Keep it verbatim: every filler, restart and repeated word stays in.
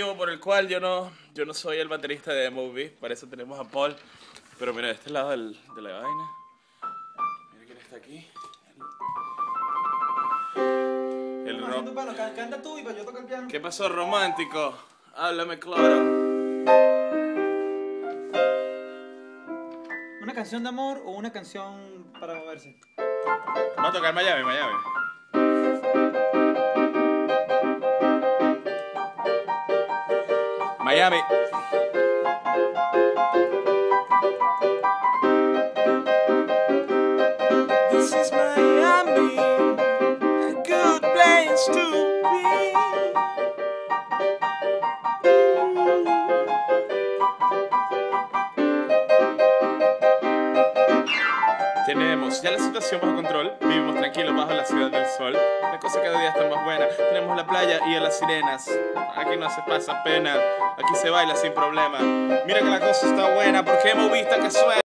motivo por el cual yo no, yo no soy el baterista de Movie. Para eso tenemos a Paul. Pero mira, de este lado del, de la vaina. Mira quién está aquí. El No, ro tú, palo, can- canta tú y para yo tocar el piano. ¿Qué pasó, romántico? Háblame claro. ¿Una canción de amor o una canción para moverse? Va a tocar Miami, Miami. Miami. This is Miami, a good place to be. Tenemos ya la situación bajo control, vivimos tranquilos bajo la ciudad del sol. La cosa cada día está más buena, tenemos la playa y a las sirenas. Aquí no se pasa pena, aquí se baila sin problema. Mira que la cosa está buena porque hemos visto que suena.